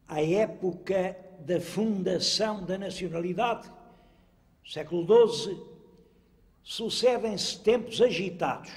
à época da fundação da nacionalidade, século XII, sucedem-se tempos agitados.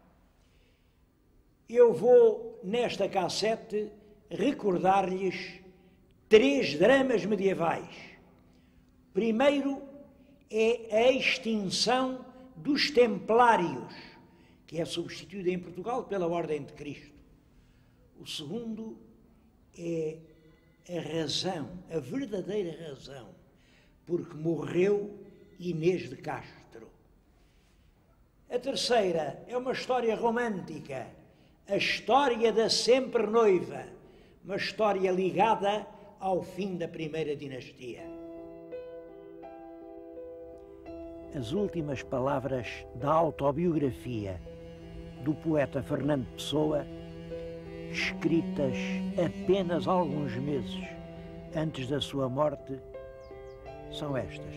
Eu vou, nesta cassete, recordar-lhes 3 dramas medievais. Primeiro é a extinção dos Templários, que é substituída em Portugal pela Ordem de Cristo. O segundo é a razão, a verdadeira razão, porque morreu Inês de Castro. A terceira é uma história romântica, a história da sempre noiva, uma história ligada ao fim da primeira dinastia. As últimas palavras da autobiografia do poeta Fernando Pessoa, escritas apenas alguns meses antes da sua morte, são estas: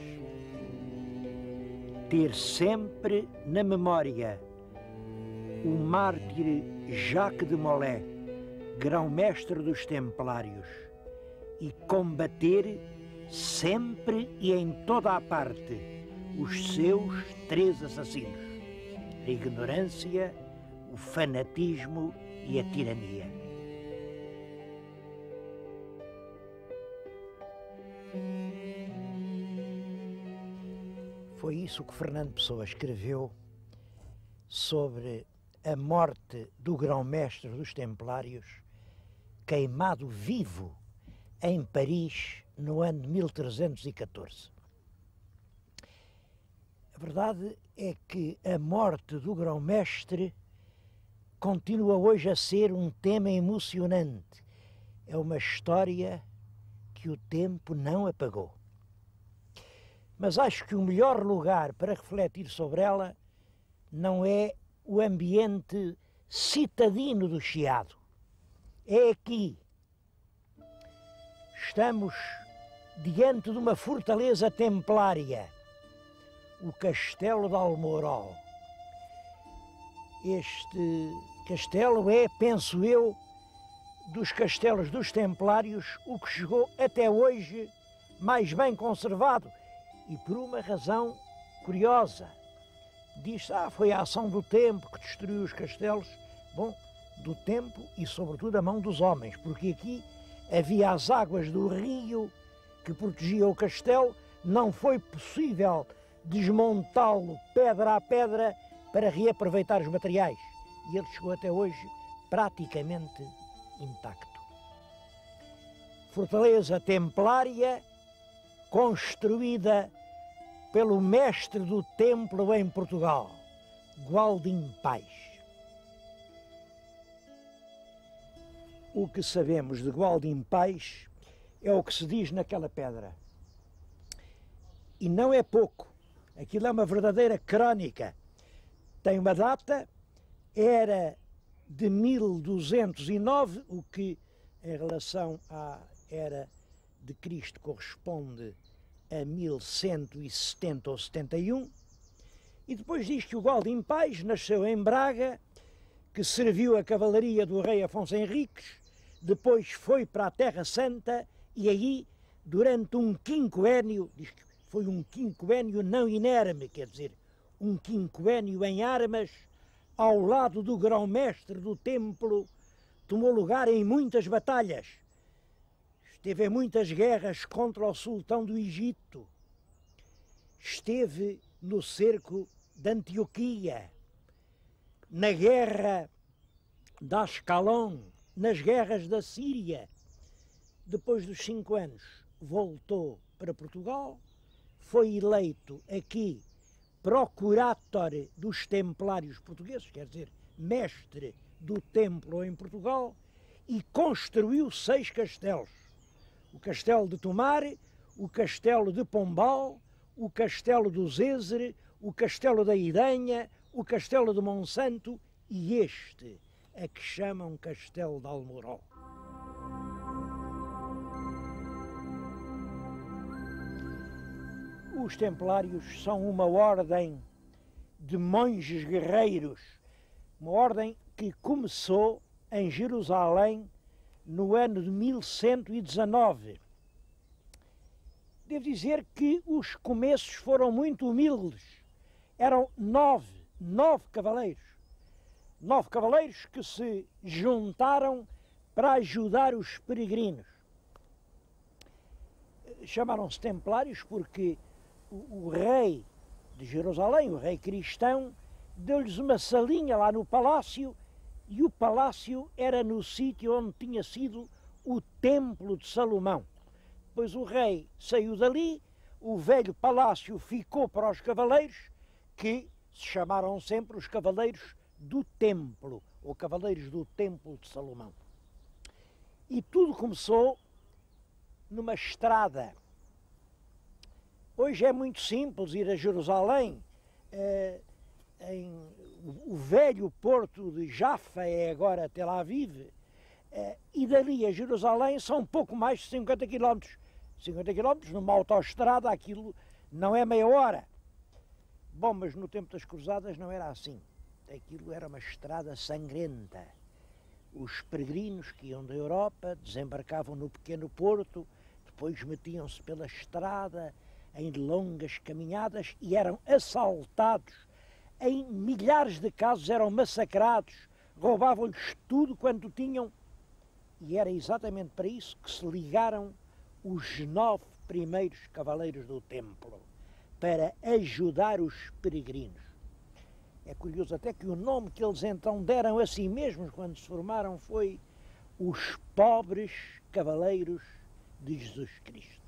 ter sempre na memória o mártir Jacques de Molay, grão-mestre dos Templários, e combater sempre e em toda a parte os seus 3 assassinos: a ignorância, o fanatismo e a tirania. Foi isso que Fernando Pessoa escreveu sobre a morte do grão-mestre dos Templários, queimado vivo em Paris no ano de 1314. A verdade é que a morte do grão-mestre continua hoje a ser um tema emocionante. É uma história que o tempo não apagou. Mas acho que o melhor lugar para refletir sobre ela não é o ambiente citadino do Chiado. É aqui. Estamos diante de uma fortaleza templária, o Castelo de Almoró. Este castelo é, penso eu, dos castelos dos Templários, o que chegou até hoje mais bem conservado, e por uma razão curiosa. Diz-se, foi a ação do tempo que destruiu os castelos. Bom, do tempo e sobretudo a mão dos homens, porque aqui havia as águas do rio que protegiam o castelo, não foi possível desmontá-lo pedra a pedra para reaproveitar os materiais, e ele chegou até hoje praticamente intacto. Fortaleza templária, construída pelo mestre do templo em Portugal, Gualdim Pais. O que sabemos de Gualdim Pais é o que se diz naquela pedra. E não é pouco. Aquilo é uma verdadeira crónica. Tem uma data, era de 1209, o que em relação à era de Cristo corresponde a 1170 ou 71, e depois diz que o Gualdim Pais nasceu em Braga, que serviu a cavalaria do rei Afonso Henriques, depois foi para a Terra Santa e aí, durante um quinquênio, diz que foi um quinquênio não inerme, quer dizer, um quinquênio em armas, ao lado do grão-mestre do templo, tomou lugar em muitas batalhas. Esteve em muitas guerras contra o sultão do Egito. Esteve no cerco de Antioquia, na guerra de Ascalon, nas guerras da Síria. Depois dos 5 anos, voltou para Portugal, foi eleito aqui procurátor dos templários portugueses, quer dizer, mestre do templo em Portugal, e construiu 6 castelos. O castelo de Tomar, o castelo de Pombal, o castelo do Zézere, o castelo da Idanha, o castelo de Monsanto e este, a que chamam Castelo de Almoró. Os templários são uma ordem de monges guerreiros, uma ordem que começou em Jerusalém no ano de 1119. Devo dizer que os começos foram muito humildes. Eram nove cavaleiros. 9 cavaleiros que se juntaram para ajudar os peregrinos. Chamaram-se templários porque o rei de Jerusalém, o rei cristão, deu-lhes uma salinha lá no palácio, e o palácio era no sítio onde tinha sido o templo de Salomão. Depois o rei saiu dali, o velho palácio ficou para os cavaleiros, que se chamaram sempre os cavaleiros do templo, ou cavaleiros do templo de Salomão. E tudo começou numa estrada. Hoje é muito simples ir a Jerusalém. O velho porto de Jaffa é agora Tel Aviv, e dali a Jerusalém são pouco mais de 50 quilómetros. 50 quilómetros numa autoestrada, aquilo não é meia hora. Bom, mas no tempo das cruzadas não era assim. Aquilo era uma estrada sangrenta. Os peregrinos que iam da Europa desembarcavam no pequeno porto, depois metiam-se pela estrada em longas caminhadas e eram assaltados. Em milhares de casos eram massacrados, roubavam-lhes tudo quanto tinham. E era exatamente para isso que se ligaram os 9 primeiros cavaleiros do templo, para ajudar os peregrinos. É curioso até que o nome que eles então deram a si mesmos quando se formaram foi os Pobres Cavaleiros de Jesus Cristo.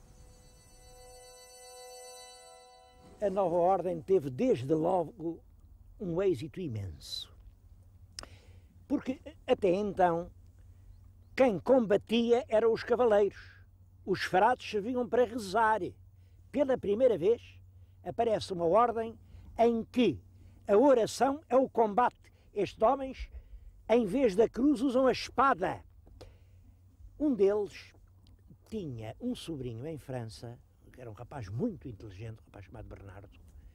A nova ordem teve desde logo um êxito imenso, porque até então quem combatia eram os cavaleiros. Os frades serviam para rezar. Pela primeira vez aparece uma ordem em que a oração é o combate. Estes homens, em vez da cruz, usam a espada. Um deles tinha um sobrinho em França, que era um rapaz muito inteligente, um rapaz chamado Bernardo,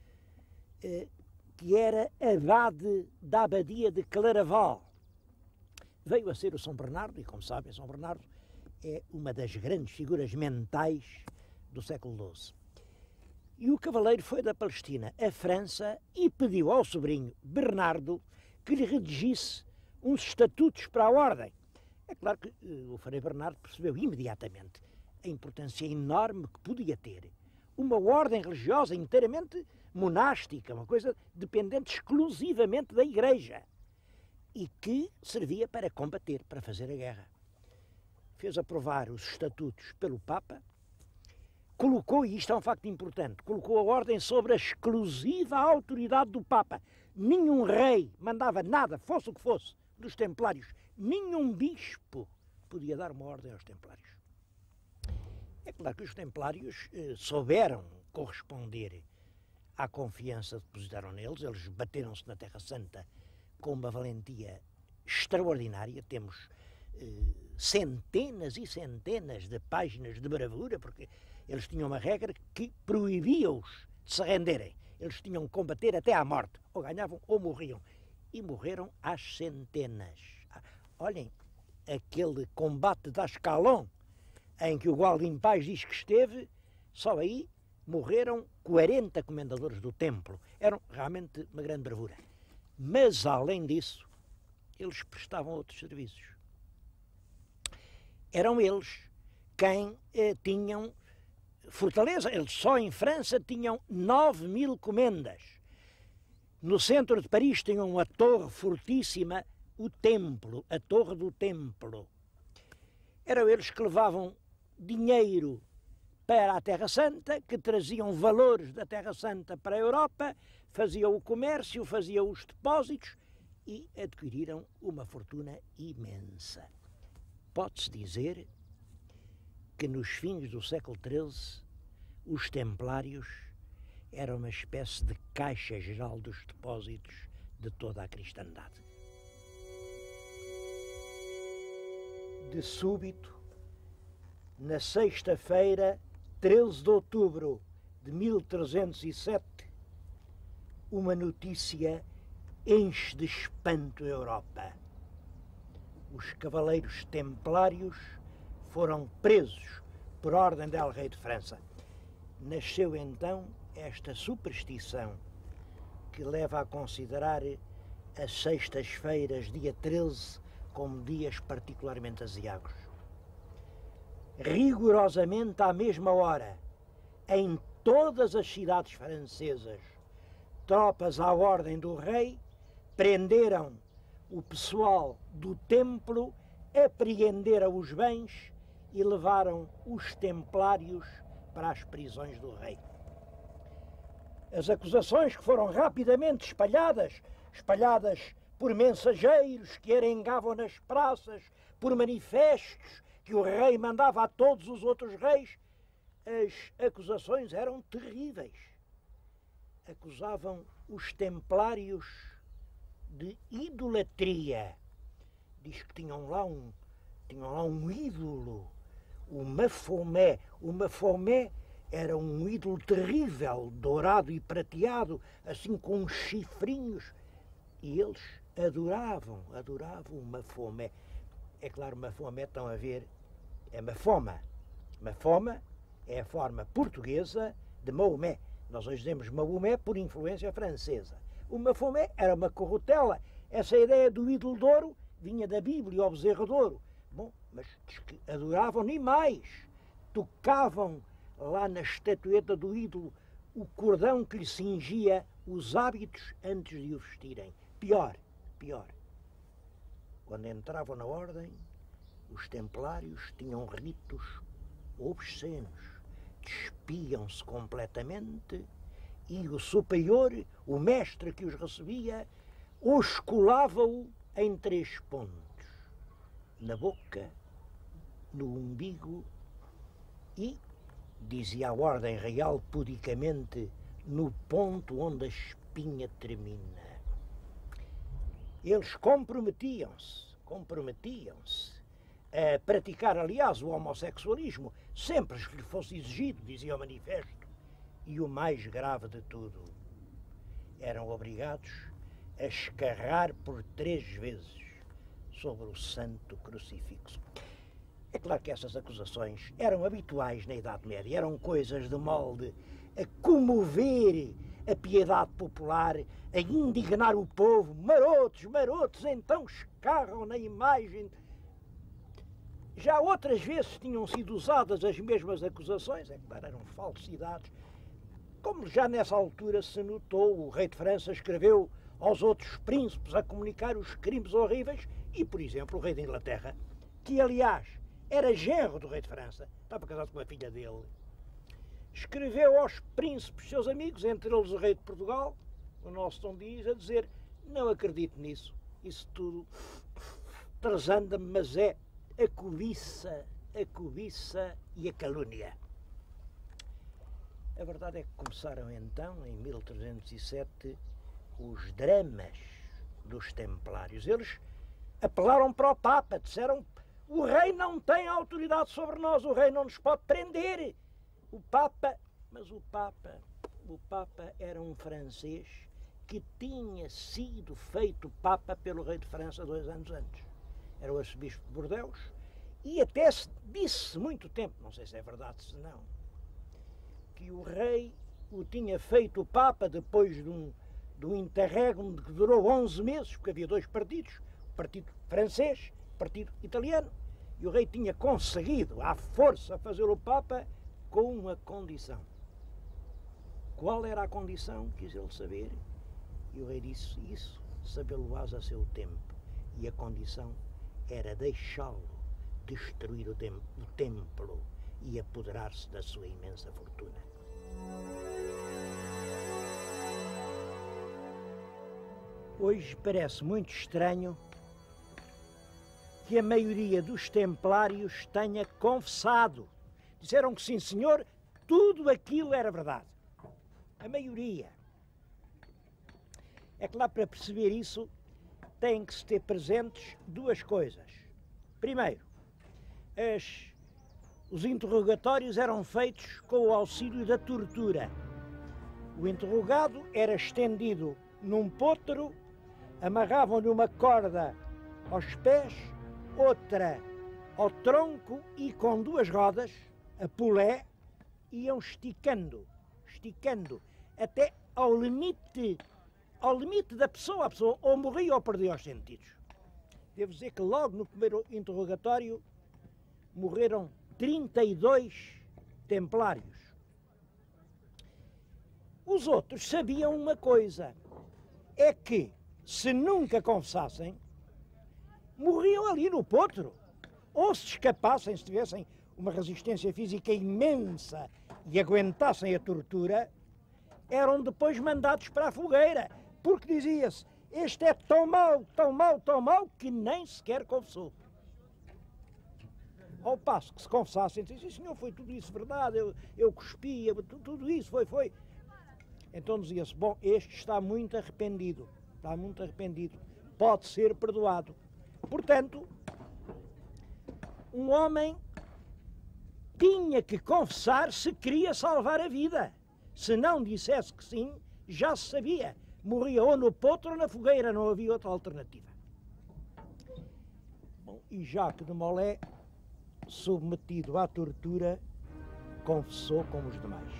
que era abade da abadia de Claraval. Veio a ser o São Bernardo, e como sabem, São Bernardo é uma das grandes figuras mentais do século XII. E o cavaleiro foi da Palestina à França e pediu ao sobrinho Bernardo que lhe redigisse uns estatutos para a ordem. É claro que o Frei Bernardo percebeu imediatamente a importância enorme que podia ter uma ordem religiosa inteiramente monástica, uma coisa dependente exclusivamente da Igreja, e que servia para combater, para fazer a guerra. Fez aprovar os estatutos pelo Papa, colocou, e isto é um facto importante, colocou a ordem sobre a exclusiva autoridade do Papa. Nenhum rei mandava nada, fosse o que fosse, dos templários. Nenhum bispo podia dar uma ordem aos templários. É claro que os templários souberam corresponder à confiança que depositaram neles. Eles bateram-se na Terra Santa com uma valentia extraordinária. Temos centenas e centenas de páginas de bravura, porque eles tinham uma regra que proibia-os de se renderem. Eles tinham que combater até à morte. Ou ganhavam ou morriam. E morreram às centenas. Olhem, aquele combate de Ascalon, em que o Gualdim Paz diz que esteve, só aí morreram 40 comendadores do templo. Eram realmente uma grande bravura. Mas, além disso, eles prestavam outros serviços. Eram eles quem tinham fortaleza. Eles só em França tinham 9.000 comendas. No centro de Paris tinham uma torre fortíssima, o templo, a torre do templo. Eram eles que levavam dinheiro para a Terra Santa, que traziam valores da Terra Santa para a Europa, faziam o comércio, faziam os depósitos e adquiriram uma fortuna imensa. Pode-se dizer que nos fins do século XIII os templários eram uma espécie de caixa geral dos depósitos de toda a cristandade. De súbito, na sexta-feira, 13 de outubro de 1307, uma notícia enche de espanto a Europa. os cavaleiros templários foram presos por ordem del Rei de França. Nasceu então esta superstição que leva a considerar as sextas-feiras, dia 13, como dias particularmente aziagos. Rigorosamente à mesma hora, em todas as cidades francesas, tropas à ordem do rei prenderam o pessoal do templo, apreenderam os bens e levaram os templários para as prisões do rei. As acusações que foram rapidamente espalhadas por mensageiros que arengavam nas praças, por manifestos que o rei mandava a todos os outros reis, as acusações eram terríveis. Acusavam os templários de idolatria. Diz que tinham lá um ídolo, o Mafomé. O Mafomé era um ídolo terrível, dourado e prateado, assim com uns chifrinhos. E eles adoravam o Mafomé. É claro, Mafomé, estão a ver, é Mafoma. Mafoma é a forma portuguesa de Maomé. Nós hoje dizemos Maomé por influência francesa. O Mafomé era uma corrutela. Essa ideia do ídolo de ouro vinha da Bíblia, o bezerro de ouro. Bom, mas diz que adoravam nem mais. Tocavam lá na estatueta do ídolo o cordão que lhe cingia os hábitos antes de o vestirem. Pior. Quando entravam na ordem, os templários tinham ritos obscenos. Despiam-se completamente e o superior, o mestre que os recebia, os colava-o em 3 pontos. Na boca, no umbigo e, dizia a ordem real pudicamente, no ponto onde a espinha termina. Eles comprometiam-se a praticar, aliás, o homossexualismo, sempre que lhe fosse exigido, dizia o manifesto. E o mais grave de tudo, eram obrigados a escarrar por 3 vezes sobre o santo crucifixo. É claro que essas acusações eram habituais na Idade Média, eram coisas de molde a comover a piedade popular, a indignar o povo. Marotos, então escarram na imagem. Já outras vezes tinham sido usadas as mesmas acusações, é claro, eram falsidades. Como já nessa altura se notou, o rei de França escreveu aos outros príncipes a comunicar os crimes horríveis e, por exemplo, o rei da Inglaterra, que aliás era genro do rei de França, estava casado com a filha dele, escreveu aos príncipes, seus amigos, entre eles o rei de Portugal, o nosso Dom Dias, a dizer: não acredito nisso, isso tudo transanda-me, mas é a cobiça e a calúnia. A verdade é que começaram então, em 1307, os dramas dos templários. Eles apelaram para o Papa, disseram: o rei não tem autoridade sobre nós, o rei não nos pode prender. Mas o Papa era um francês que tinha sido feito Papa pelo rei de França 2 anos antes. Era o arcebispo de Bordeaux e até se disse muito tempo, não sei se é verdade se não, que o rei o tinha feito Papa depois de um interregno que durou 11 meses, porque havia 2 partidos, o partido francês, o partido italiano, e o rei tinha conseguido, à força, fazê-lo Papa com uma condição. Qual era a condição? Quis ele saber. E o rei disse: isso, sabê-lo-ás a seu tempo. E a condição era deixá-lo destruir o templo e apoderar-se da sua imensa fortuna. Hoje parece muito estranho que a maioria dos templários tenha confessado. Disseram que sim, senhor, tudo aquilo era verdade. A maioria. É claro, para perceber isso, têm que se ter presentes 2 coisas. Primeiro, os interrogatórios eram feitos com o auxílio da tortura. O interrogado era estendido num potro, amarravam-lhe uma corda aos pés outra ao tronco e com duas rodas, a pulé, iam esticando, até ao limite da pessoa. A pessoa ou morria ou perdia os sentidos. Devo dizer que logo no primeiro interrogatório morreram 32 templários. Os outros sabiam uma coisa, é que se nunca confessassem, morriam ali no potro. Ou se escapassem, se tivessem uma resistência física imensa e aguentassem a tortura, eram depois mandados para a fogueira, porque dizia-se, este é tão mau, que nem sequer confessou. Ao passo que se confessassem, dizia, senhor, foi tudo isso verdade, eu cuspia, tudo isso foi. Então dizia-se, bom, este está muito arrependido, pode ser perdoado. Portanto, um homem tinha que confessar se queria salvar a vida. Se não dissesse que sim, já se sabia. Morria ou no potro ou na fogueira, não havia outra alternativa. Bom, e Jacques de Molay, submetido à tortura, confessou como os demais.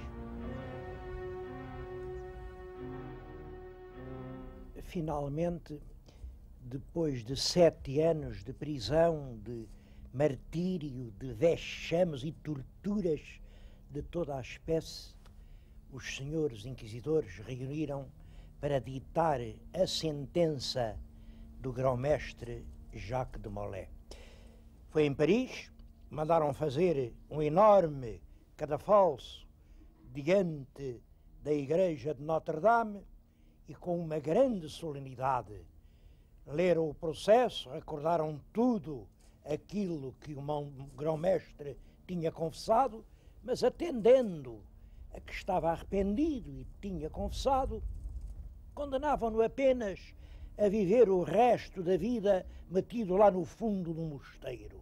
Finalmente, depois de 7 anos de prisão, de martírio, de vexames e torturas de toda a espécie, os senhores inquisidores reuniram para ditar a sentença do grão-mestre Jacques de Molay. Foi em Paris, mandaram fazer um enorme cadafalso diante da igreja de Notre-Dame e com uma grande solenidade leram o processo, recordaram tudo aquilo que o grão-mestre tinha confessado, mas atendendo a que estava arrependido e tinha confessado, condenavam-no apenas a viver o resto da vida metido lá no fundo do mosteiro.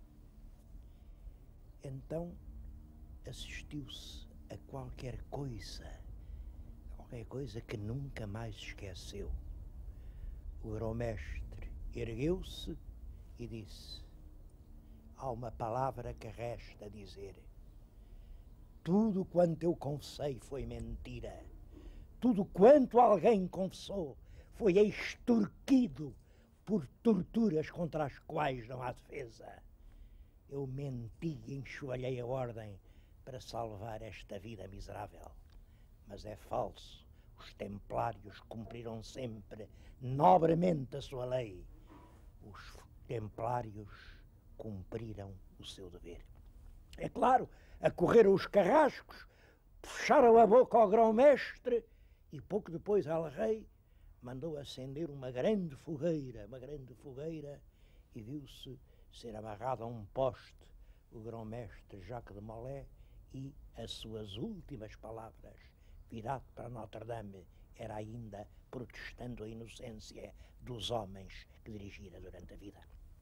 Então assistiu-se a qualquer coisa que nunca mais esqueceu. O grão-mestre ergueu-se e disse, há uma palavra que resta dizer. Tudo quanto eu confessei foi mentira. Tudo quanto alguém confessou foi extorquido por torturas contra as quais não há defesa. Eu menti e enxovalhei a ordem para salvar esta vida miserável. Mas é falso. Os templários cumpriram sempre nobremente a sua lei. Os templários cumpriram o seu dever. É claro, acorreram os carrascos, fecharam a boca ao grão-mestre e pouco depois El-Rei mandou acender uma grande fogueira e viu-se ser amarrado a um poste o grão-mestre Jacques de Molay e as suas últimas palavras, virado para Notre-Dame, era ainda protestando a inocência dos homens que dirigira durante a vida.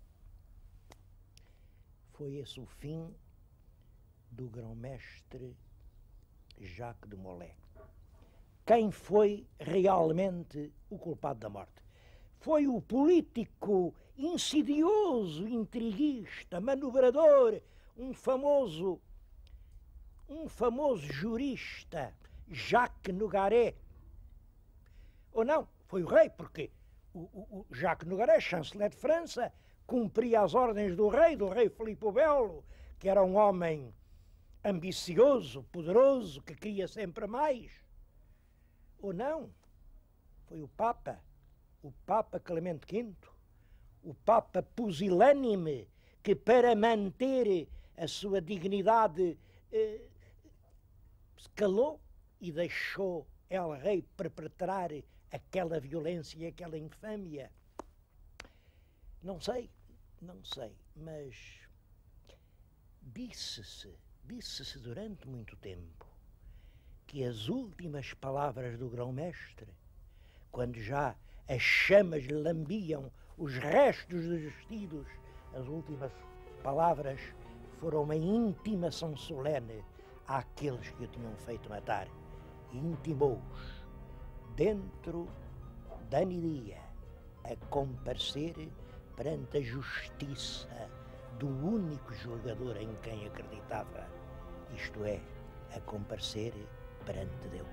Foi esse o fim do grão-mestre Jacques de Molay. Quem foi realmente o culpado da morte? Foi o político insidioso, intriguista, manobrador, um famoso jurista, Jacques Nogaret. Ou não, foi o rei, porque o Jacques Nogaret, chanceler de França, cumpria as ordens do rei Filipe o Belo, que era um homem ambicioso, poderoso, que queria sempre mais. Ou não, foi o Papa Clemente V, o Papa pusilânime, que para manter a sua dignidade se calou e deixou El-Rei perpetrar aquela violência e aquela infâmia. Não sei, mas disse-se durante muito tempo que as últimas palavras do grão-mestre, quando já as chamas lhe lambiam os restos dos vestidos, as últimas palavras foram uma intimação solene àqueles que o tinham feito matar. E intimou-os, dentro da dia, a comparecer perante a justiça do único julgador em quem acreditava, isto é, a comparecer perante Deus.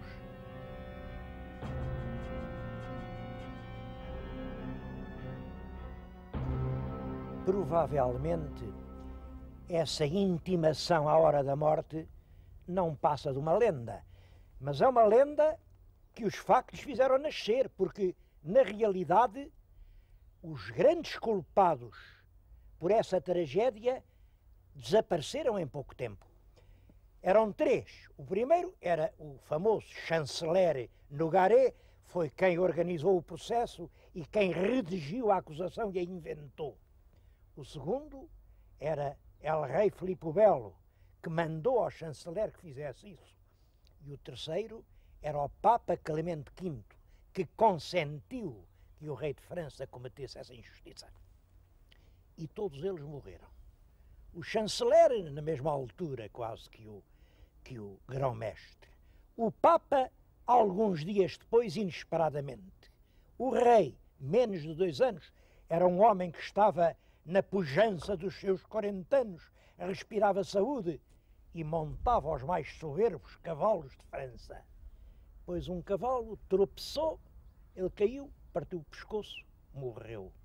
Provavelmente, essa intimação à hora da morte não passa de uma lenda, mas é uma lenda que os factos fizeram nascer, porque, na realidade, os grandes culpados por essa tragédia desapareceram em pouco tempo. Eram três. O primeiro era o famoso chanceler Nogaret, foi quem organizou o processo e quem redigiu a acusação e a inventou. O segundo era El Rei Filipe o Belo, que mandou ao chanceler que fizesse isso. E o terceiro era o Papa Clemente V, que consentiu que o rei de França cometesse essa injustiça. E todos eles morreram. O chanceler, na mesma altura quase que o grão-mestre. O Papa, alguns dias depois, inesperadamente. O rei, menos de 2 anos, era um homem que estava na pujança dos seus 40 anos, respirava saúde e montava os mais soberbos cavalos de França. Pois um cavalo tropeçou, ele caiu, partiu o pescoço, morreu.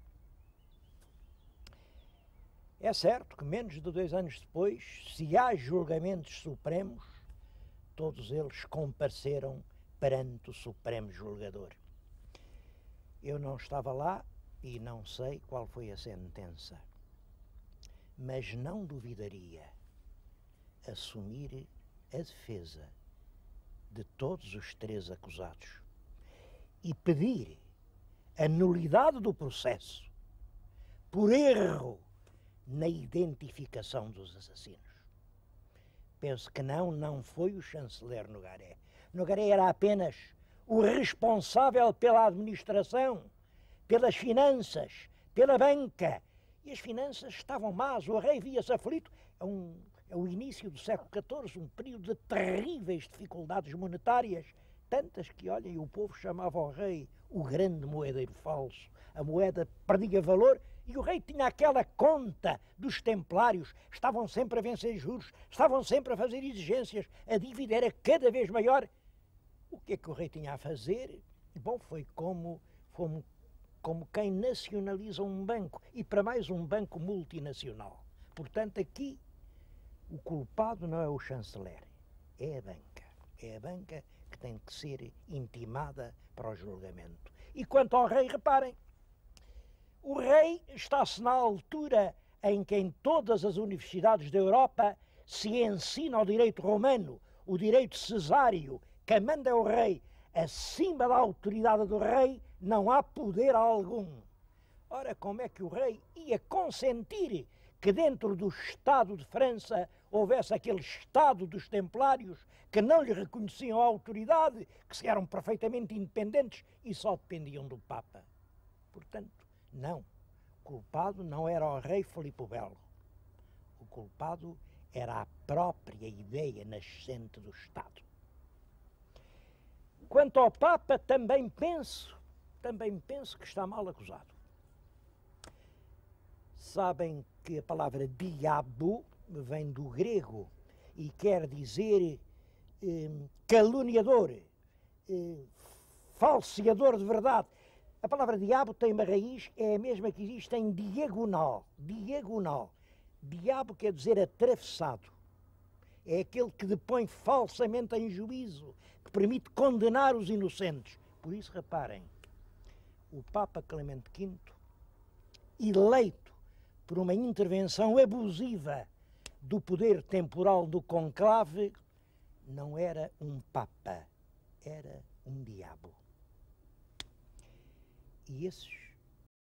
É certo que menos de 2 anos depois, se há julgamentos supremos, todos eles compareceram perante o Supremo Julgador. Eu não estava lá e não sei qual foi a sentença, mas não duvidaria assumir a defesa de todos os 3 acusados e pedir a nulidade do processo por erro na identificação dos assassinos. Penso que não foi o chanceler Nogaret. Nogaret era apenas o responsável pela administração, pelas finanças, pela banca. E as finanças estavam más, o rei via-se aflito. É o início do século XIV, um período de terríveis dificuldades monetárias, tantas que, olhem, o povo chamava o rei o grande moedeiro falso. A moeda perdia valor e o rei tinha aquela conta dos templários, estavam sempre a vencer juros, estavam sempre a fazer exigências, a dívida era cada vez maior. O que é que o rei tinha a fazer? Bom, foi como quem nacionaliza um banco, e para mais um banco multinacional. Portanto, aqui o culpado não é o chanceler, é a banca. É a banca que tem que ser intimada para o julgamento. E quanto ao rei, reparem, o rei está-se na altura em que em todas as universidades da Europa se ensina o direito romano, o direito cesáreo, que manda o rei. Acima da autoridade do rei não há poder algum. Ora, como é que o rei ia consentir que dentro do Estado de França houvesse aquele Estado dos Templários que não lhe reconheciam a autoridade, que se eram perfeitamente independentes e só dependiam do Papa? Portanto, não. O culpado não era o rei Filipe o Belo. O culpado era a própria ideia nascente do Estado. Quanto ao Papa, também penso que está mal acusado. Sabem que a palavra diabo vem do grego e quer dizer caluniador, falseador de verdade. A palavra diabo tem uma raiz, é a mesma que existe em diagonal. Diagonal. Diabo quer dizer atravessado. É aquele que depõe falsamente em juízo, que permite condenar os inocentes. Por isso, reparem, o Papa Clemente V, eleito por uma intervenção abusiva do poder temporal do conclave, não era um Papa, era um diabo. E esses